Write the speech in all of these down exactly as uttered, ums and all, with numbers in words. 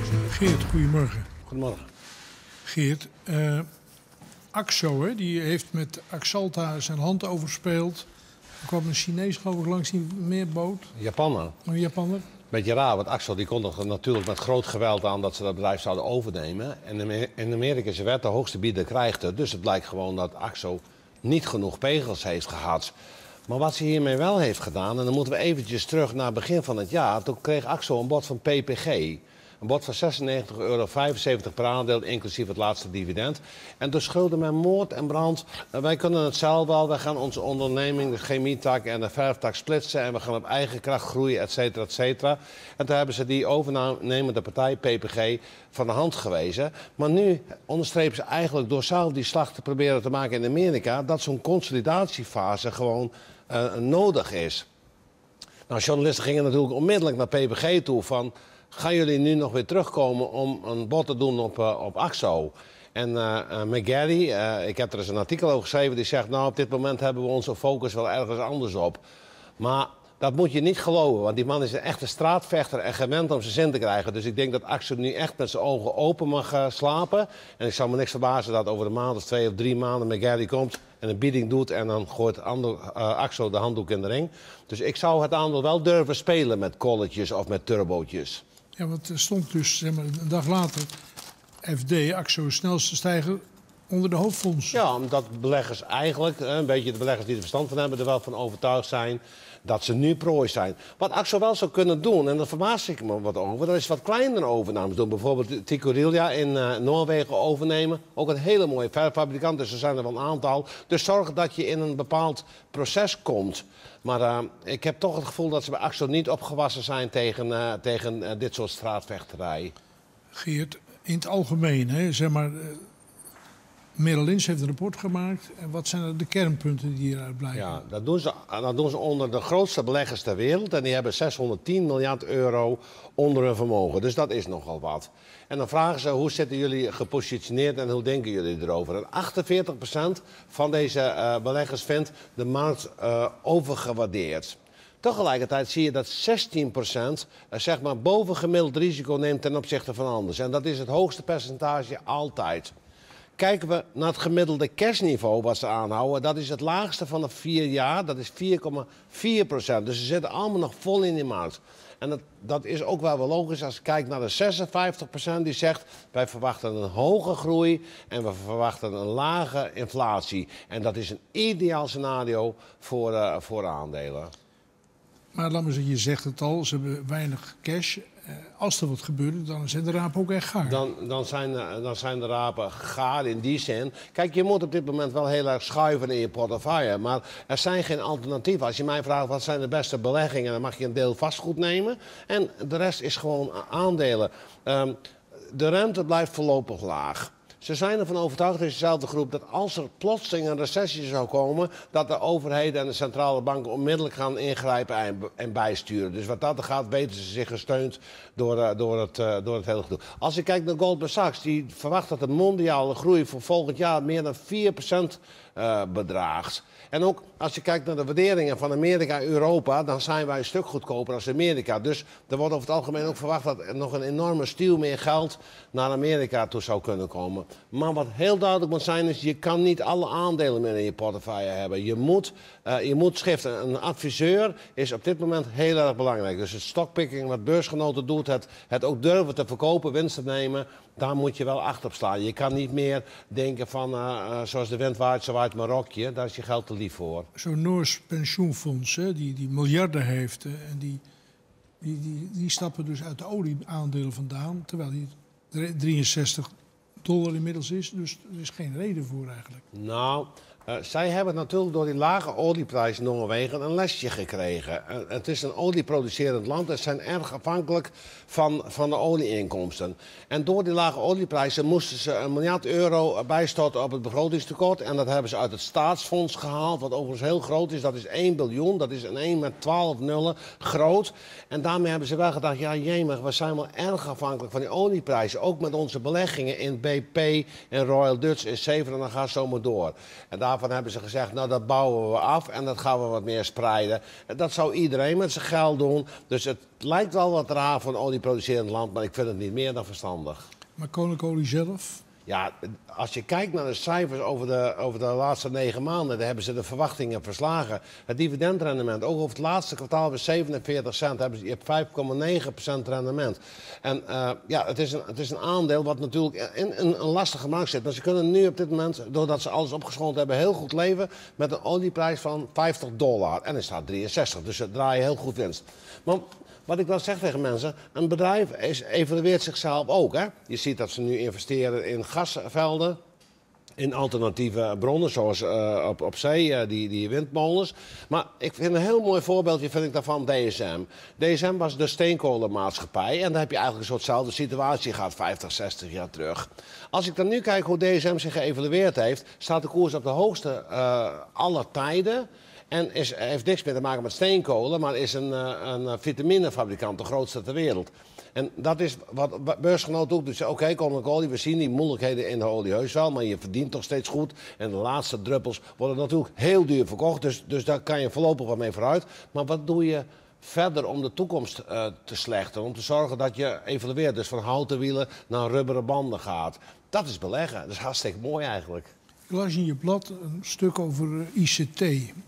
Geert, goedemorgen. Goedemorgen. Geert, uh, Akzo, hè, die heeft met Axalta zijn hand overspeeld. Er kwam een Chinees geloof ik langs die meerboot. Japaner. Een Japaner. Beetje raar, want Akzo die kondigde natuurlijk met groot geweld aan dat ze dat bedrijf zouden overnemen. En in Amerika is de wet de hoogste bieder krijgt het. Dus het blijkt gewoon dat Akzo niet genoeg pegels heeft gehad. Maar wat ze hiermee wel heeft gedaan, en dan moeten we eventjes terug naar het begin van het jaar. Toen kreeg Akzo een bod van P P G. Een bod van zesennegentig euro vijfenzeventig per aandeel, inclusief het laatste dividend. En toen schulde men moord en brand. Wij kunnen het zelf wel. Wij gaan onze onderneming, de chemietak en de verftak splitsen. En we gaan op eigen kracht groeien, et cetera, et cetera. En toen hebben ze die overnemende partij, P P G, van de hand gewezen. Maar nu onderstrepen ze eigenlijk door zelf die slag te proberen te maken in Amerika, dat zo'n consolidatiefase gewoon uh, nodig is. Nou, journalisten gingen natuurlijk onmiddellijk naar P P G toe van, gaan jullie nu nog weer terugkomen om een bod te doen op, uh, op Akzo? En uh, uh, McGarry, uh, ik heb er eens een artikel over geschreven, die zegt, nou op dit moment hebben we onze focus wel ergens anders op. Maar dat moet je niet geloven, want die man is een echte straatvechter en gewend om zijn zin te krijgen. Dus ik denk dat Akzo nu echt met zijn ogen open mag uh, slapen. En ik zou me niks verbazen dat over de maand of twee of drie maanden McGarry komt en een bieding doet en dan gooit ander, uh, Akzo de handdoek in de ring. Dus ik zou het aandeel wel durven spelen met kolletjes of met turbootjes. Ja, want er stond dus zeg maar, een dag later F D, Akzo, snelste stijger onder de hoofdfonds. Ja, omdat beleggers eigenlijk, een beetje de beleggers die er verstand van hebben, er wel van overtuigd zijn dat ze nu prooi zijn. Wat Akzo wel zou kunnen doen, en daar verbaas ik me wat over, dat is wat kleinere overnames doen. Bijvoorbeeld Tikkurila in uh, Noorwegen overnemen. Ook een hele mooie verfabrikant, dus er zijn er wel een aantal. Dus zorg dat je in een bepaald proces komt. Maar uh, ik heb toch het gevoel dat ze bij Akzo niet opgewassen zijn tegen, uh, tegen uh, dit soort straatvechterij. Geert, in het algemeen, hè, zeg maar, uh, Merrill Lynch heeft een rapport gemaakt. En wat zijn de kernpunten die hieruit blijken? Ja, dat doen, ze, dat doen ze onder de grootste beleggers ter wereld. En die hebben zeshonderdtien miljard euro onder hun vermogen. Dus dat is nogal wat. En dan vragen ze, hoe zitten jullie gepositioneerd en hoe denken jullie erover? En achtenveertig procent van deze uh, beleggers vindt de markt uh, overgewaardeerd. Tegelijkertijd zie je dat zestien procent uh, zeg maar bovengemiddeld risico neemt ten opzichte van anders. En dat is het hoogste percentage altijd. Kijken we naar het gemiddelde cashniveau wat ze aanhouden, dat is het laagste van de vier jaar, dat is vier komma vier procent. Dus ze zitten allemaal nog vol in die markt. En dat, dat is ook wel wel logisch als je kijkt naar de zesenvijftig procent die zegt, wij verwachten een hoge groei en we verwachten een lage inflatie. En dat is een ideaal scenario voor, uh, voor aandelen. Maar laat maar zeggen, je zegt het al, ze hebben weinig cash. Als er wat gebeurt, dan zijn de rapen ook echt gaar. Dan, dan, zijn, dan zijn de rapen gaar in die zin. Kijk, je moet op dit moment wel heel erg schuiven in je portefeuille. Maar er zijn geen alternatieven. Als je mij vraagt wat zijn de beste beleggingen, dan mag je een deel vastgoed nemen. En de rest is gewoon aandelen. Um, de rente blijft voorlopig laag. Ze zijn ervan overtuigd, in dezelfde groep, dat als er plotseling een recessie zou komen, dat de overheden en de centrale banken onmiddellijk gaan ingrijpen en, en bijsturen. Dus wat dat gaat, weten ze zich gesteund door, uh, door, het, uh, door het hele gedoe. Als je kijkt naar Goldman Sachs, die verwacht dat de mondiale groei voor volgend jaar meer dan vier procent uh, bedraagt. En ook als je kijkt naar de waarderingen van Amerika en Europa, dan zijn wij een stuk goedkoper als Amerika. Dus er wordt over het algemeen ook verwacht dat er nog een enorme stuw meer geld naar Amerika toe zou kunnen komen. Maar wat heel duidelijk moet zijn is, je kan niet alle aandelen meer in je portefeuille hebben. Je moet, uh, je moet schiften. Een adviseur is op dit moment heel erg belangrijk. Dus het stockpicking wat beursgenoten doet, het, het ook durven te verkopen, winst te nemen, daar moet je wel achter op staan. Je kan niet meer denken van, uh, uh, zoals de wind waait, zo waait mijn rokje. Daar is je geld te lief voor. Zo'n Noors pensioenfonds, hè, die, die miljarden heeft, uh, en die, die, die, die stappen dus uit de olieaandelen vandaan, terwijl die drieënzestig dollar inmiddels is. Dus er is geen reden voor eigenlijk. Nou, uh, zij hebben natuurlijk door die lage olieprijs in Noorwegen een lesje gekregen. Uh, het is een olieproducerend land en zijn erg afhankelijk van, van de olieinkomsten. En door die lage olieprijzen moesten ze een miljard euro bijstorten op het begrotingstekort. En dat hebben ze uit het staatsfonds gehaald, wat overigens heel groot is. Dat is één biljoen, dat is een één met twaalf nullen groot. En daarmee hebben ze wel gedacht, ja jemig, we zijn wel erg afhankelijk van die olieprijzen. Ook met onze beleggingen in B P en Royal Dutch en Zeven en dan gaat het zo maar door. En daar daarvan hebben ze gezegd, nou dat bouwen we af en dat gaan we wat meer spreiden. Dat zou iedereen met zijn geld doen. Dus het lijkt wel wat raar voor een olieproducerend land, maar ik vind het niet meer dan verstandig. Maar Koninklijke Olie zelf? Ja, als je kijkt naar de cijfers over de, over de laatste negen maanden, dan hebben ze de verwachtingen verslagen. Het dividendrendement, ook over het laatste kwartaal was zevenenveertig cent, hebben ze, je hebt vijf komma negen procent rendement. En uh, ja, het is, een, het is een aandeel wat natuurlijk in, in een lastige markt zit. Maar ze kunnen nu op dit moment, doordat ze alles opgeschoond hebben, heel goed leven met een olieprijs van vijftig dollar. En er staat drieënzestig, dus ze draaien heel goed winst. Maar wat ik wel zeg tegen mensen, een bedrijf is, evalueert zichzelf ook. Hè? Je ziet dat ze nu investeren in gasvelden, in alternatieve bronnen, zoals uh, op, op zee, uh, die, die windmolens. Maar ik vind een heel mooi voorbeeldje vind ik daarvan D S M. D S M was de steenkolenmaatschappij en daar heb je eigenlijk een soortzelfde situatie gehad, vijftig, zestig jaar terug. Als ik dan nu kijk hoe D S M zich geëvalueerd heeft, staat de koers op de hoogste uh, aller tijden. En is, heeft niks meer te maken met steenkolen, maar is een, een vitaminefabrikant, de grootste ter wereld. En dat is wat beursgenoten ook. Dus oké, okay, Koninklijke Olie, we zien die moeilijkheden in de olie heus wel, maar je verdient toch steeds goed. En de laatste druppels worden natuurlijk heel duur verkocht, dus, dus daar kan je voorlopig wat mee vooruit. Maar wat doe je verder om de toekomst uh, te slechten? Om te zorgen dat je evalueert, dus van houten wielen naar rubberen banden gaat. Dat is beleggen, dat is hartstikke mooi eigenlijk. Ik las in je blad een stuk over I C T.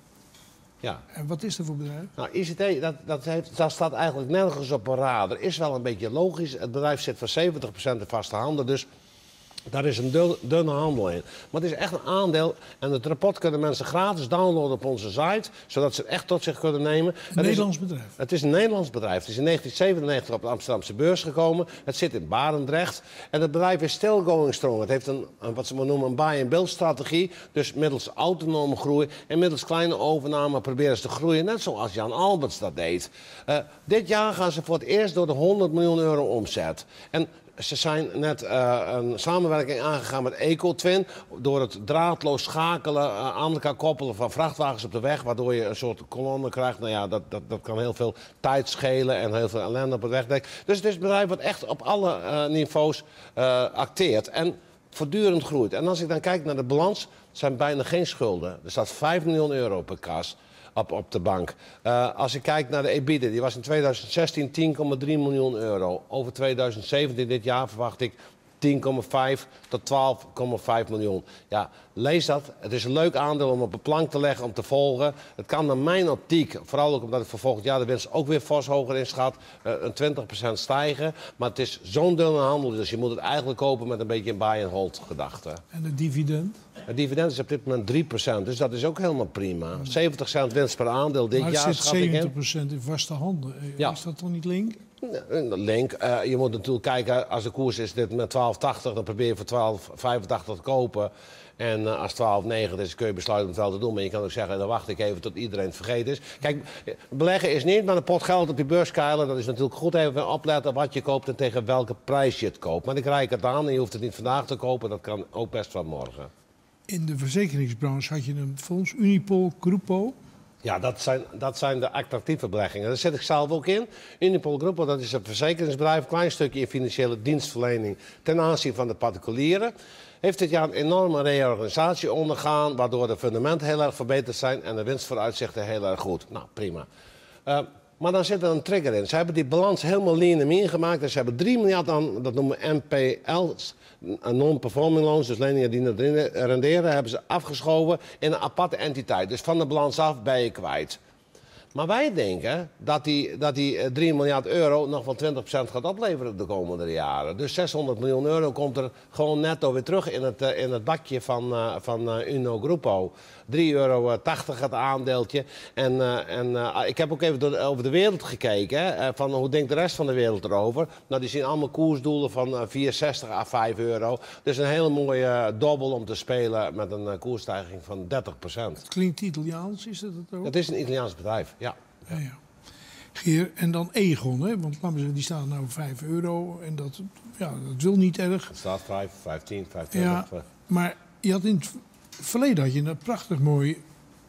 Ja. En wat is dat voor bedrijf? Nou, I C T, dat, dat, heeft, dat staat eigenlijk nergens op een radar. Is wel een beetje logisch. Het bedrijf zit voor zeventig procent in vaste handen, dus daar is een dun, dunne handel in. Maar het is echt een aandeel. En het rapport kunnen mensen gratis downloaden op onze site, zodat ze het echt tot zich kunnen nemen. Een het Nederlands is, bedrijf? Het is een Nederlands bedrijf. Het is in negentien zevenennegentig op de Amsterdamse beurs gekomen. Het zit in Barendrecht. En het bedrijf is still going strong. Het heeft een, een wat ze maar noemen een buy-and-build strategie. Dus middels autonome groei en middels kleine overname proberen ze te groeien. Net zoals Jan Alberts dat deed. Uh, dit jaar gaan ze voor het eerst door de honderd miljoen euro omzet. En ze zijn net uh, een samenwerking aangegaan met Ecotwin. Door het draadloos schakelen, uh, aan elkaar koppelen van vrachtwagens op de weg. Waardoor je een soort kolonne krijgt. Nou ja, dat, dat, dat kan heel veel tijd schelen en heel veel ellende op het wegdek. Dus het is een bedrijf wat echt op alle uh, niveaus uh, acteert. En voortdurend groeit. En als ik dan kijk naar de balans, zijn bijna geen schulden. Er staat vijf miljoen euro per kas. Op, op de bank. Uh, als ik kijk naar de EBITDA, die was in tweeduizend zestien tien komma drie miljoen euro. Over tweeduizend zeventien, dit jaar, verwacht ik tien komma vijf tot twaalf komma vijf miljoen. Ja, lees dat. Het is een leuk aandeel om op een plank te leggen, om te volgen. Het kan naar mijn optiek, vooral ook omdat ik voor volgend jaar de winst ook weer fors hoger inschat, uh, een twintig procent stijgen. Maar het is zo'n dunne handel, dus je moet het eigenlijk kopen met een beetje een buy-and-hold gedachte. En het dividend? Het dividend is op dit moment drie procent, dus dat is ook helemaal prima. zeventig cent winst per aandeel dit maar jaar, het zit schat ik in. zeventig procent in vaste handen. Ja. Is dat toch niet link? Link. Uh, je moet natuurlijk kijken, als de koers is dit met twaalf tachtig, dan probeer je voor twaalf vijfentachtig te kopen. En uh, als twaalf negentig is, kun je besluiten om het wel te doen. Maar je kan ook zeggen, dan wacht ik even tot iedereen het vergeten is. Kijk, beleggen is niet met een pot geld op je beurs keilen. Dat is natuurlijk goed even opletten wat je koopt en tegen welke prijs je het koopt. Maar ik reik het aan en je hoeft het niet vandaag te kopen. Dat kan ook best van morgen. In de verzekeringsbranche had je een fonds, Unipol, Grupo. Ja, dat zijn, dat zijn de attractieve beleggingen. Daar zit ik zelf ook in. Unipol Grupo, dat is een verzekeringsbedrijf, een klein stukje in financiële dienstverlening ten aanzien van de particulieren. Heeft dit jaar een enorme reorganisatie ondergaan, waardoor de fundamenten heel erg verbeterd zijn en de winstvooruitzichten heel erg goed. Nou, prima. Uh, maar dan zit er een trigger in. Ze hebben die balans helemaal lean en mean gemaakt. Dus ze hebben drie miljard aan, dat noemen we N P L's, non-performing loans, dus leningen die niet renderen, hebben ze afgeschoven in een aparte entiteit. Dus van de balans af ben je kwijt. Maar wij denken dat die, dat die drie miljard euro nog wel twintig procent gaat opleveren de komende jaren. Dus zeshonderd miljoen euro komt er gewoon netto weer terug in het, in het bakje van, uh, van uh, Uno Grupo. drie euro tachtig het aandeeltje. En, uh, en uh, ik heb ook even door, over de wereld gekeken. Hè, uh, van hoe denkt de rest van de wereld erover? Nou, die zien allemaal koersdoelen van uh, vier zestig à vijf euro. Dus een hele mooie uh, dobbel om te spelen met een uh, koersstijging van dertig procent. Het klinkt Italiaans, is dat het ook? Het is een Italiaans bedrijf, ja. Ja, ja. Geer, en dan Egon, hè? Want laten we zeggen, die staan nou vijf euro en dat, ja, dat wil niet erg. Het staat vijf, vijftien, vijftwintig. Ja, maar je had in het verleden had je een prachtig mooi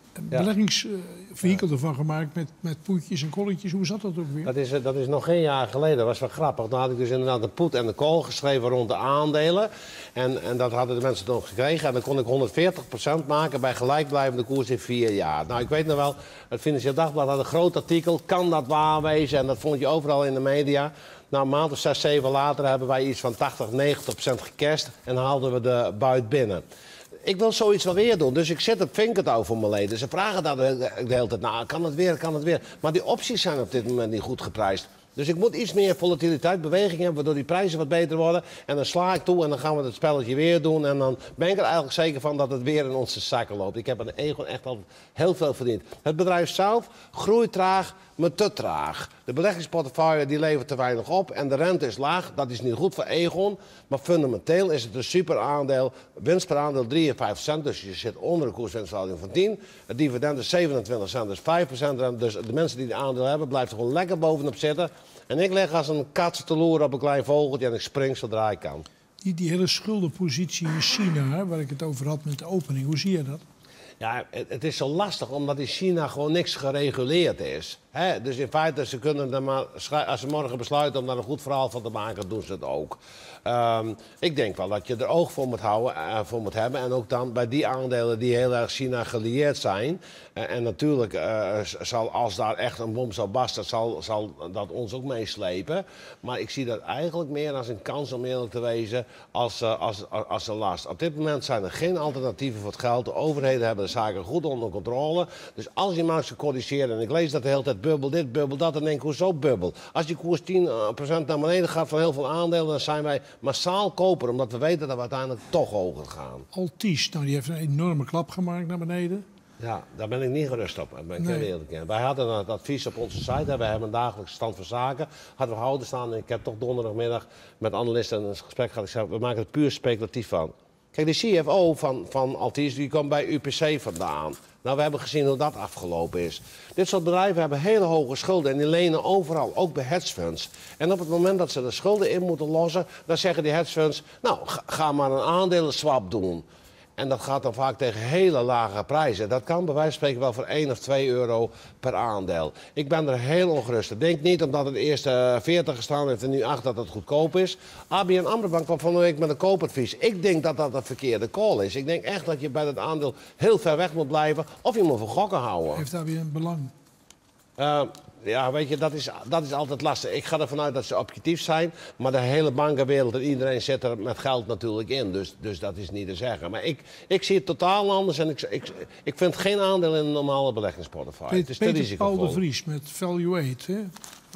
een Ja. beleggingsvehikel ervan gemaakt met, met poetjes en kolletjes. Hoe zat dat ook weer? Dat is, dat is nog geen jaar geleden. Dat was wel grappig. Dan had ik dus inderdaad een poet en de kool geschreven rond de aandelen. En, en dat hadden de mensen toen gekregen. En dan kon ik honderdveertig procent maken bij gelijkblijvende koers in vier jaar. Nou, ik weet nog wel, het Financieel Dagblad had een groot artikel. Kan dat waar wezen? En dat vond je overal in de media. Nou, een maand of zes, zeven later hebben wij iets van tachtig, negentig procent gecashed. En haalden we de buit binnen. Ik wil zoiets wel weer doen, dus ik zit op vinkertouw voor mijn leden. Ze vragen daar de, de hele tijd, nou, kan het weer, kan het weer. Maar die opties zijn op dit moment niet goed geprijsd. Dus ik moet iets meer volatiliteit, beweging hebben, waardoor die prijzen wat beter worden. En dan sla ik toe en dan gaan we het spelletje weer doen. En dan ben ik er eigenlijk zeker van dat het weer in onze zakken loopt. Ik heb aan de Egon echt al heel veel verdiend. Het bedrijf zelf groeit traag, maar te traag. De beleggingsportefeuille die levert te weinig op en de rente is laag. Dat is niet goed voor Egon. Maar fundamenteel is het een super aandeel. Winst per aandeel drieënvijftig cent, dus je zit onder een koerswinstverhouding van tien. Het dividend is zevenentwintig cent, dus vijf procent. Dus de mensen die de aandeel hebben, blijven er gewoon lekker bovenop zitten. En ik leg als een kat te loeren op een klein vogeltje en ik spring zodra ik kan. Die, die hele schuldenpositie in China, hè, waar ik het over had met de opening, hoe zie je dat? Ja, het, het is zo lastig omdat in China gewoon niks gereguleerd is. He, dus in feite, ze kunnen er maar, als ze morgen besluiten om daar een goed verhaal van te maken, doen ze het ook. Um, ik denk wel dat je er oog voor moet, houden, uh, voor moet hebben. En ook dan bij die aandelen die heel erg China gelieerd zijn. Uh, en natuurlijk, uh, zal, als daar echt een bom zou barsten, zal, zal dat ons ook meeslepen. Maar ik zie dat eigenlijk meer als een kans om eerlijk te wezen, als, uh, als, als, als een last. Op dit moment zijn er geen alternatieven voor het geld. De overheden hebben de zaken goed onder controle. Dus als je maar eens corrigeert, en ik lees dat de hele tijd bubbel dit, bubbel dat, dan denk ik, hoezo bubbel? Als die koers tien procent naar beneden gaat van heel veel aandelen, dan zijn wij massaal koper, omdat we weten dat we uiteindelijk toch hoger gaan. Altis, nou die heeft een enorme klap gemaakt naar beneden. Ja, daar ben ik niet gerust op. Ben ik Nee. heel eerlijk in. Wij hadden het advies op onze site. We hebben een dagelijkse stand van zaken. Hadden we houden staan. En ik heb toch donderdagmiddag met analisten een gesprek gehad. Ik zei, we maken het puur speculatief van. Kijk, de C F O van, van Altis, die komt bij U P C vandaan. Nou, we hebben gezien hoe dat afgelopen is. Dit soort bedrijven hebben hele hoge schulden en die lenen overal, ook bij hedge funds. En op het moment dat ze de schulden in moeten lossen, dan zeggen die hedge funds, nou, ga, ga maar een aandelenswap doen. En dat gaat dan vaak tegen hele lage prijzen. Dat kan bij wijze van spreken wel voor één of twee euro per aandeel. Ik ben er heel ongerust. Ik denk niet omdat het eerst uh, veertig gestaan heeft en nu acht dat het goedkoop is. A B N AMRO Bank kwam van de week met een koopadvies. Ik denk dat dat een verkeerde call is. Ik denk echt dat je bij dat aandeel heel ver weg moet blijven of je moet voor gokken houden. Heeft daar weer een belang? Uh, Ja, weet je, dat is, dat is altijd lastig. Ik ga ervan uit dat ze objectief zijn. Maar de hele bankenwereld en iedereen zit er met geld natuurlijk in. Dus, dus dat is niet te zeggen. Maar ik, ik zie het totaal anders. En ik, ik, ik vind geen aandeel in een normale beleggingsportefeuille. Het is te Peter risicovol. Paul de Vries met Valuate. Hè?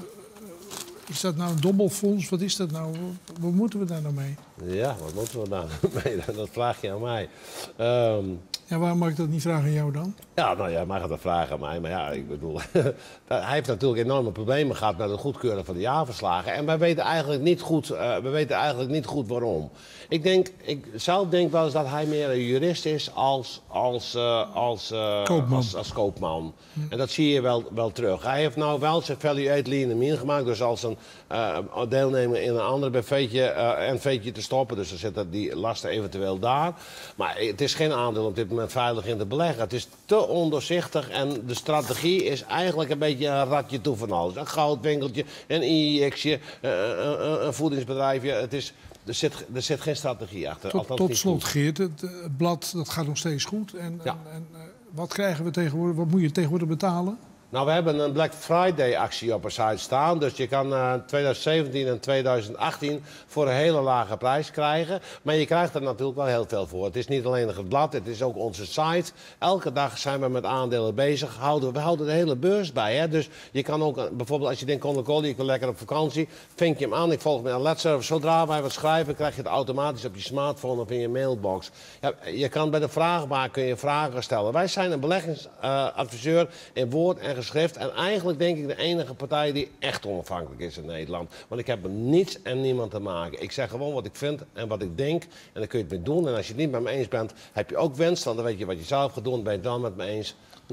Is dat nou een dobbelfonds? Wat is dat nou? Wat moeten we daar nou mee? Ja, wat moeten we daar mee? Dat vraag je aan mij. Um, Ja, waarom mag ik dat niet vragen aan jou dan? Ja, nou ja, mag het dat vragen aan mij. Maar ja, ik bedoel, hij heeft natuurlijk enorme problemen gehad met het goedkeuren van de jaarverslagen. En wij weten eigenlijk niet goed, uh, we weten eigenlijk niet goed waarom. Ik denk, ik zelf denk wel eens dat hij meer een jurist is als, als, uh, als, uh, koopman. als, als koopman. Hm. En dat zie je wel, wel terug. Hij heeft nou wel zijn value-add lean mean gemaakt. Dus als een uh, deelnemer in een ander B V'tje uh, en V'tje te stoppen. Dus dan zitten die lasten eventueel daar. Maar het is geen aandeel op dit moment veilig in te beleggen. Het is te ondoorzichtig en de strategie is eigenlijk een beetje een ratje toe van alles. Een goudwinkeltje, een I X'je, een, een, een voedingsbedrijfje. Het is, er, zit, er zit geen strategie achter. Tot, tot slot, Geert, het, het blad dat gaat nog steeds goed. En, ja. en, en uh, wat krijgen we tegenwoordig? Wat moet je tegenwoordig betalen? Nou, we hebben een Black Friday actie op een site staan. Dus je kan uh, twintig zeventien en twintig achttien voor een hele lage prijs krijgen. Maar je krijgt er natuurlijk wel heel veel voor. Het is niet alleen het blad, het is ook onze site. Elke dag zijn we met aandelen bezig. Houden, we houden de hele beurs bij. Hè? Dus je kan ook, uh, bijvoorbeeld als je denkt, Conor ik wil lekker op vakantie. Vink je hem aan, ik volg met een L E D-service. Zodra wij wat schrijven, krijg je het automatisch op je smartphone of in je mailbox. Ja, je kan bij de vraagbaar kun je vragen stellen. Wij zijn een beleggingsadviseur uh, in woord en geschrift. En eigenlijk denk ik de enige partij die echt onafhankelijk is in Nederland. Want ik heb met niets en niemand te maken. Ik zeg gewoon wat ik vind en wat ik denk. En dan kun je het mee doen. En als je het niet met me eens bent, heb je ook winst. Want dan weet je wat je zelf gaat doen. Ben je het dan met me eens. Nou, dan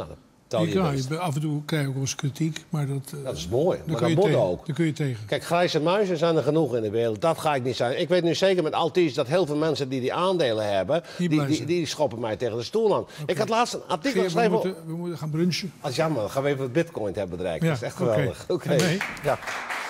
tel je je kan, best. je, af en toe krijg je ook wel eens kritiek, maar dat, uh, Dat is mooi, dan maar kun dat je moet tegen, ook. Dan kun je tegen. Kijk, grijze muizen zijn er genoeg in de wereld. Dat ga ik niet zijn. Ik weet nu zeker met Altis dat heel veel mensen die die aandelen hebben... die, blij die, zijn. die schoppen mij tegen de stoel aan. Ik had laatst een artikel Geert, we, geschreven... moeten, we moeten gaan brunchen. Dat is jammer, dan gaan we even het bitcoin hebben bedrijven. Ja, Dat is echt oké. geweldig. Oké. Ga mee. Ja.